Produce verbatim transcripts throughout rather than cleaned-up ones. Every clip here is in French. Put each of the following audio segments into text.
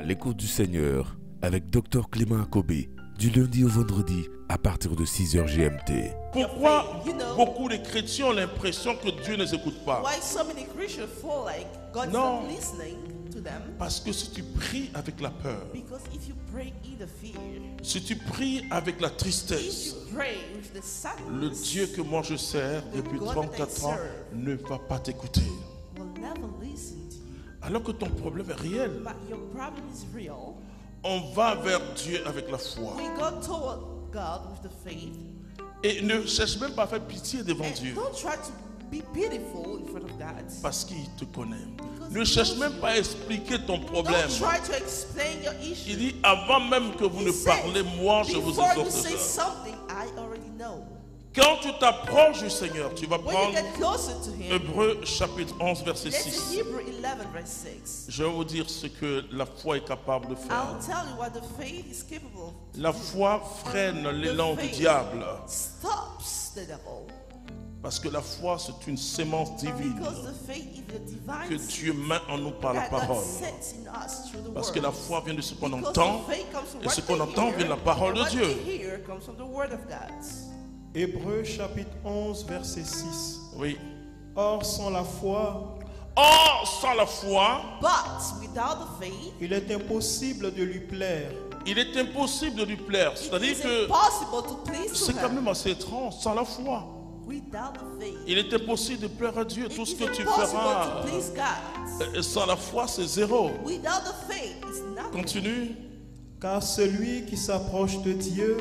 À l'écoute du Seigneur avec Docteur Clément Akobé, du lundi au vendredi à partir de six heures G M T. Pourquoi beaucoup de chrétiens ont l'impression que Dieu ne les écoute pas? Why so many Christians feel like God's Non. not listening to them? Parce que si tu pries avec la peur, Because if you pray in the fear, si tu pries avec la if tristesse, you pray with the sadness, le Dieu que moi je sers depuis trente-quatre ans ne va pas t'écouter. will never listen to you. Alors que ton problème est réel. But your problem is real. On va vers Dieu avec la foi. We go toward God with the faith. Et ne cherche même pas à faire pitié devant And Dieu. don't try to be pitiful in front of God. Parce qu'il te connaît. Ne cherche même pas à expliquer ton problème. Don't try to explain your Il issue. dit, avant même que vous He ne said, parlez, moi je vous before you exhorte say ça. something, I already know. Quand tu t'approches du Seigneur, tu vas When you prendre get closer to Him, Hébreux chapitre onze verset let's six. see Hebrew eleven verse six. Je vais vous dire ce que la foi est capable de faire. I'll tell you what the faith is capable of. La foi freine l'élan du diable. Stops the devil. Parce que la foi, c'est une sémence divine Because the faith is the divine que Dieu met en nous par la that God parole. sets in us through the Parce word. que la foi vient de ce qu'on Because entend. the faith comes from Et what ce qu'on we entend hear, vient de la parole and de what Dieu. we hear comes from the word of God. Hébreux chapitre onze verset six. Oui. Or sans la foi, Or, sans la foi, But without the faith, il est impossible de lui plaire. il est impossible de lui plaire. it C'est-à-dire is que impossible to please c'est to quand him. même assez étrange. Sans la foi, Without the faith, il est impossible de plaire à Dieu. it Tout ce is que tu impossible feras to please God. euh, sans la foi, c'est zéro. Without the faith, it's nothing. Continue. Car celui qui s'approche de Dieu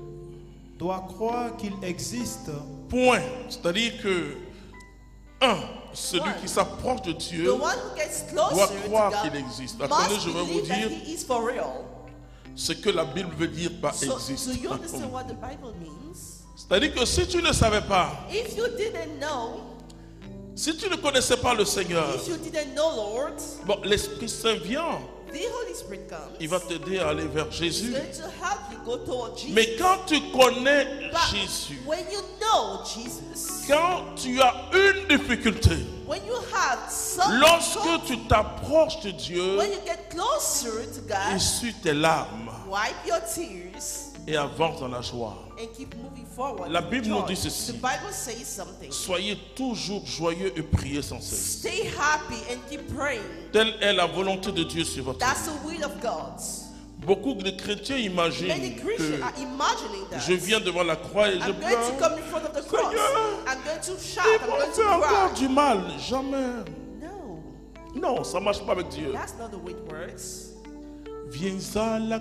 doit croire qu'il existe Point. C'est-à-dire que, un, celui qui s'approche de The Dieu one who gets doit closer to croire God qu'il existe. Attendez, must je vais vous believe that dire He is for real. ce que la Bible veut dire par So, existe. do you understand what the Bible means? C'est-à-dire que si tu ne savais pas, If you didn't know, si tu ne connaissais pas le Seigneur, if you didn't know, Lord, bon, l'Esprit Saint vient, the Holy Spirit comes. il va t'aider à aller vers It's Jésus. going to help you go toward Jesus. Mais quand tu connais But Jésus, when you know Jesus, quand tu as une difficulté, when you have some, lorsque tu t'approches de Dieu, when you get closer to God, essuie tes larmes wipe your tears et avance dans la joie. and keep moving forward. La with Bible joy. nous dit ceci. The Bible says something. Soyez toujours joyeux et priez sans cesse. Stay happy and keep praying. Telle est la volonté de Dieu sur votre vie. That's the will of God. Beaucoup de chrétiens Many imaginent Christians are que imagining that. je viens devant la croix et je I'm going to pleure. come in front of the cross. Seigneur, I'm going to shout. Ils I'm m'ont going fait to encore cry. du mal. Jamais. No, Non, ça ne marche pas avec Dieu. that's not the way it works. Viens à la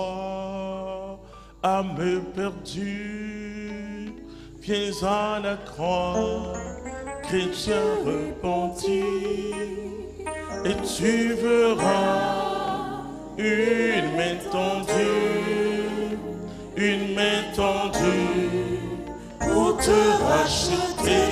croix, âme perdue. Viens à la croix, chrétien repenti. Et tu verras une main tendue, une main tendue pour te racheter.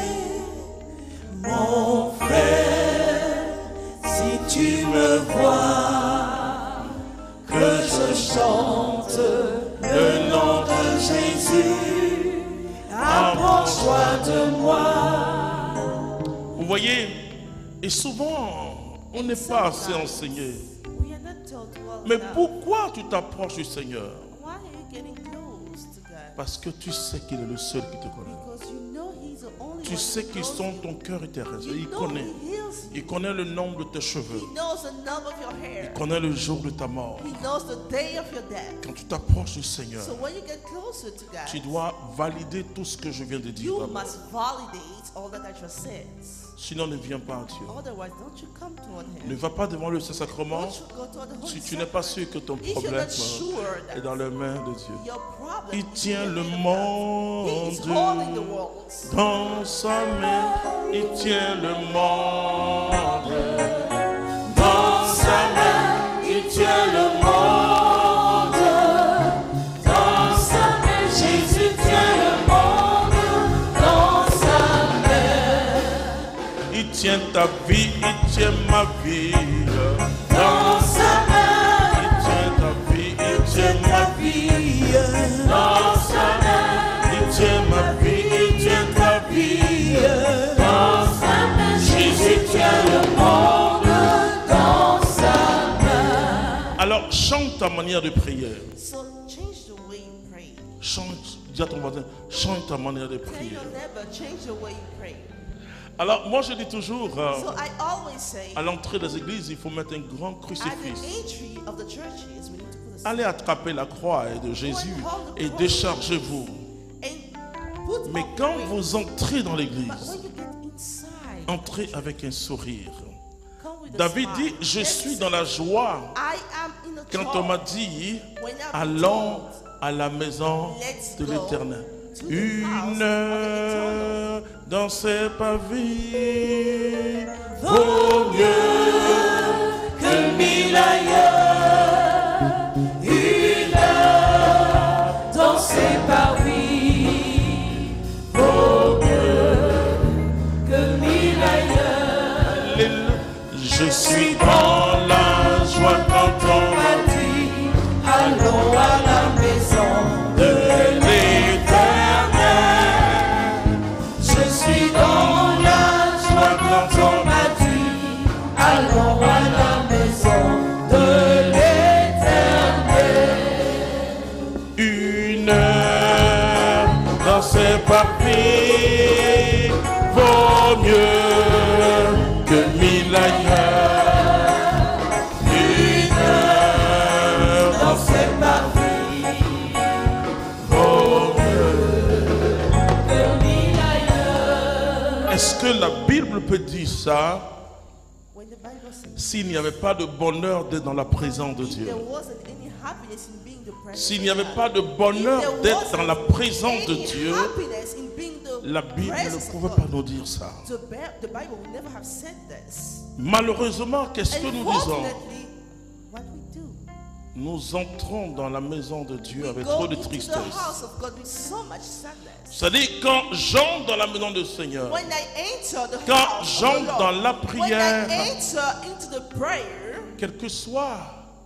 Mon frère, si tu me vois, que je chante le nom de Jésus, approche-toi de moi. Vous voyez, et souvent, on n'est pas assez enseigné. We are not told well Mais enough. pourquoi tu t'approches du Seigneur? Why are you getting close to God? Parce que tu sais qu'il est le seul qui te connaît. Because you know He's the only Tu one sais who qu'il knows sonde you. ton cœur et tes raisons. You Il know connaît. He heals you. Il connaît le nombre de tes cheveux. He knows the number of your hair. Il connaît le jour de ta mort. He knows the day of your death. Quand tu t'approches du Seigneur, So when you get closer to God, tu dois valider tout ce que je viens de dire. you d'abord. must validate all that I just said. Sinon, ne viens pas à Dieu. Otherwise, don't you come toward Ne Him. va pas devant le Saint-Sacrement Don't you go toward the Holy si tu n'es pas Spirit. sûr que ton If you're problème not sure est that dans les mains de Dieu. your problem Il is tient in the le hand of God. He monde is holding the world. dans sa main. Il tient le monde dans sa main. Il tient le monde dans sa main. Jésus tient le monde dans sa main. Il tient ta vie, il tient ma vie dans sa main. Il tient ta vie, il tient ma vie dans sa main. Il tient ma vie, il tient ta vie dans sa main. Jésus tient le monde dans sa main. ta manière de prière. So change the way you pray. Change, dis à ton voisin, change ta manière de Tell prier. your neighbor, change the way you pray. Alors, moi je dis toujours, euh, So I always say, à l'entrée des églises, il faut mettre un grand at the crucifix. entry of the churches, we need to put a Allez attraper la croix de Jésus et déchargez-vous. and put Mais up the quand ring. vous entrez dans But l'église, when you get inside, entrez avec un sourire. come with a David smile. dit, je Let's suis say, dans la joie I am in a quand joy. on m'a dit, When I'm allons told, à la maison let's de go l'Éternel. to the house Une of the heure dans ses pavés vaut mieux que mille ailleurs. Une heure dans ses parvis vaut mieux que mille ailleurs. Alléluia. Je suis dans la joie quand on m'a dit, allons à la maison de l'Éternel. Je suis dans la joie quand on m'a dit, allons à la maison de l'Éternel. une heure dans ses pavés vaut mieux que mille ailleurs. Une heure dans ses pavés vaut mieux Que mille ailleurs. Est-ce que la Bible peut dire ça When the Bible says, s'il n'y avait pas de bonheur d'être dans la présence de if Dieu? there wasn't any happiness in being the presence S'il n'y of avait God, pas de bonheur if there d'être dans la wasn't présence de any Dieu, happiness in being the la Bible ne presence of pouvait God, pas nous dire ça. the, Bi- the Bible would never have said this. Malheureusement, qu'est-ce que nous disons? Unfortunately, what we do, Nous entrons dans la maison de Dieu we avec go trop de into the tristesse. house of God with so much sadness. C'est-à-dire, quand j'entre dans la maison du Seigneur, When I enter the Quand house of the j'entre Lord, dans la when prière, I enter into the prayer, quel que soit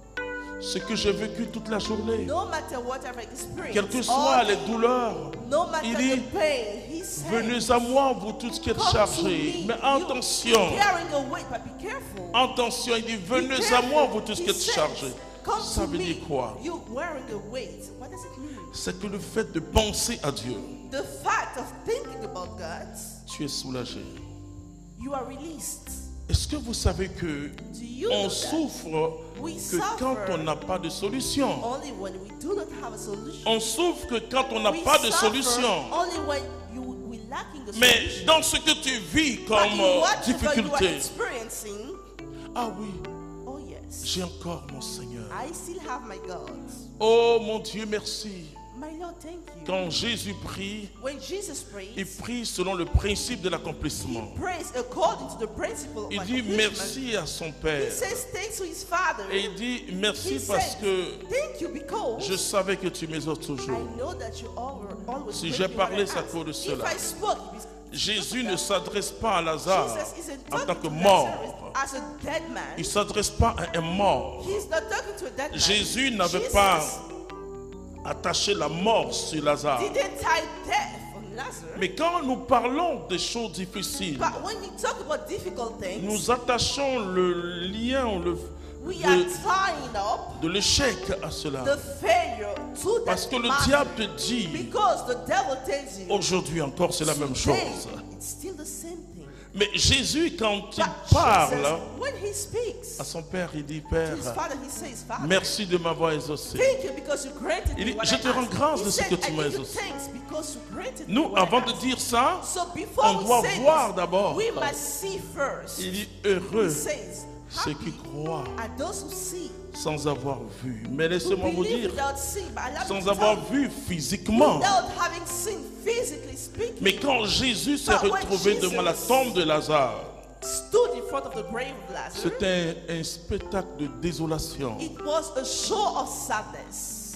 ce que j'ai vécu toute la journée, no matter what I've experienced, quelles que all soient les day, douleurs, no matter il dit, the pain, he said, venez à moi, vous tous qui êtes come to chargés. me, Mais you attention, carrying a weight, but be careful. attention, il dit, Be venez à careful. moi, vous tous He qui êtes says, chargés. come Ça to veut dire me, quoi? you wearing a weight. What does it mean? C'est que le fait de penser à Dieu, The fact of thinking about God, tu es soulagé. you are released. Est-ce que vous savez que Do you know on that? souffre We que quand suffer on n'a pas de solution? only when we do not have a solution. On souffre que quand on n'a We pas de suffer solution. only when you we lacking a Mais solution. dans ce que tu vis But comme in euh, whatever you are difficulté, experiencing, ah oui, oh yes, j'ai encore mon Seigneur. I still have my God. Oh mon Dieu, merci. My Lord, thank you. Quand Jésus prie, When Jesus prays, il prie selon le principe de he l'accomplissement. prays according to the principle of Il dit accomplishment. merci à son Père. He says thanks to his Father. Et il dit He merci says, parce que thank you because je savais que tu m'exauces I toujours. know that you always, always Si bring j'ai me parlé, what I c'est à ask. cause de cela. If I spoke, it's Jésus ne s'adresse pas à Lazare Jesus isn't en tant talking que to mort. Lazarus as a dead man. Il ne s'adresse pas à un mort. He's not talking to a dead man. Jésus n'avait Jesus pas attaché la mort sur Lazare. didn't tie death on Lazarus. Mais quand nous parlons des choses difficiles, But when we talk about difficult things, nous attachons le lien le, we are de, tying up de l'échec à cela. the failure to that Parce que le matter. diable te dit, Because the devil tells you, aujourd'hui encore c'est la même chose. today, it's still the same thing. Mais Jésus, quand il But parle Jesus, when he speaks à son Père, il dit, to Père, his father, he says, Father, merci de m'avoir exaucé. thank you because you granted Il me dit, what je I te rends asked. grâce He de ce said, que I tu m'as give you exaucé. thanks because you granted me Nous, what I avant de asked. dire ça, So before on we doit say voir this, d'abord. we must see first. Il dit, He heureux says, ceux happy qui croient are those who see, sans avoir vu. Mais who laissez-moi vous believe dire, without seeing, but allow me sans to avoir tell you, vu physiquement. without having seen physically speaking, Mais quand Jésus s'est But when retrouvé Jesus devant la tombe de Lazare, stood in front of the grave of Lazarus, c'était un, un spectacle de désolation. it was a show of sadness.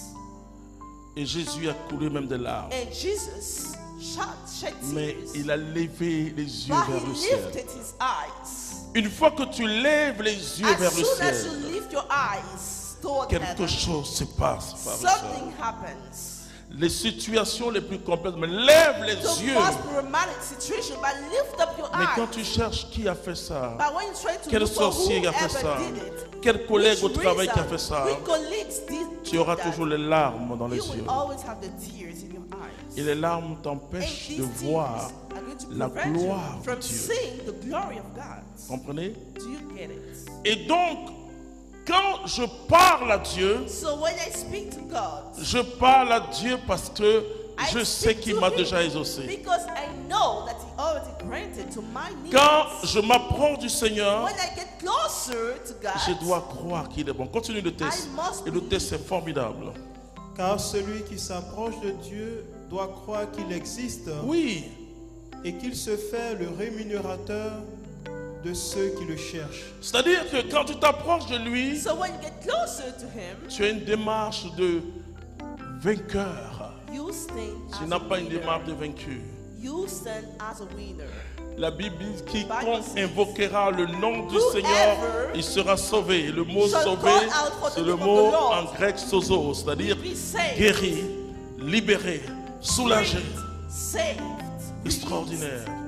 Et Jésus a coulé même des larmes. And Jesus shed, shed Mais tears, il a levé les yeux but vers he le ciel. lifted his eyes. Une fois que tu lèves les yeux As vers le soon as ciel, you lift your eyes toward quelque heaven, chose se passe. frères et sœurs. something happens. les situations les plus complexes. Mais lève les the yeux. most problematic situation, but lift up your Mais eyes. quand tu cherches qui a fait ça, But when you try to quel look for sorcier a fait whoever ça, did it, quel collègue au which travail qui a reason, fait ça, which colleagues did tu auras that, toujours les larmes dans les you yeux. will always have the tears in your eyes. Et les larmes And t'empêchent these de tears voir are going to la prevent gloire you de from Dieu. seeing the glory of God. Comprenez? Do you get it? Et donc, quand je parle à Dieu, So when I speak to God, je parle à Dieu parce que I je sais speak qu'il to m'a him déjà exaucé. because I know that He already granted to my needs. Quand je m'approche du Seigneur, When I get closer to God, je dois croire qu'il est bon. Continue le test. I must Et le believe. test c'est formidable. Car celui qui s'approche de Dieu doit croire qu'il existe Oui, et qu'il se fait le rémunérateur de ceux qui le cherchent. c'est-à-dire que quand tu t'approches de lui, so when you get closer to Him, tu as une démarche de vainqueur. you stand Tu as n'as a pas une winner. démarche de vaincu. You stand as a winner. La Bible dit Bible quiconque says, invoquera le nom du whoever Seigneur, il sera sauvé. Et le mot shall sauvé, call out for the c'est le name of mot the Lord en grec sozo, c'est-à-dire will be saved. guéri, libéré, soulagé, Saved. extraordinaire.